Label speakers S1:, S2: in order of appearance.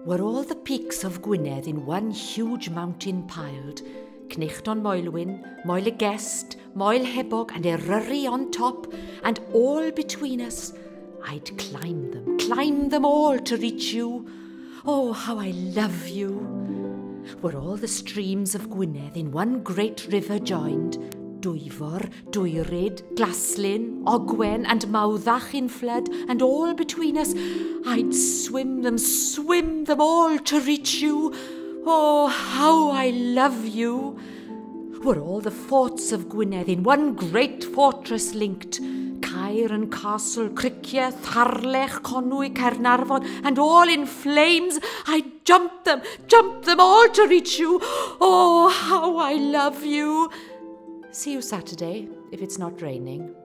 S1: Were all the peaks of Gwynedd in one huge mountain piled, Cnicht on Moelwyn, Moel y Guest, Moel Hebog and Eryri on top, and all between us, I'd climb them all to reach you. Oh, how I love you. Were all the streams of Gwynedd in one great river joined, Dwyfor, Dwyrid, Glaslyn, Ogwen and Mawddach in flood, and all between us, I'd swim them all to reach you. Oh, how I love you. Were all the forts of Gwynedd in one great fortress linked, Caer and Castle, Cricieth, Harlech, Conwy, Caernarfon, and all in flames, I'd jump them all to reach you. Oh, how I love you. See you Saturday, if it's not raining.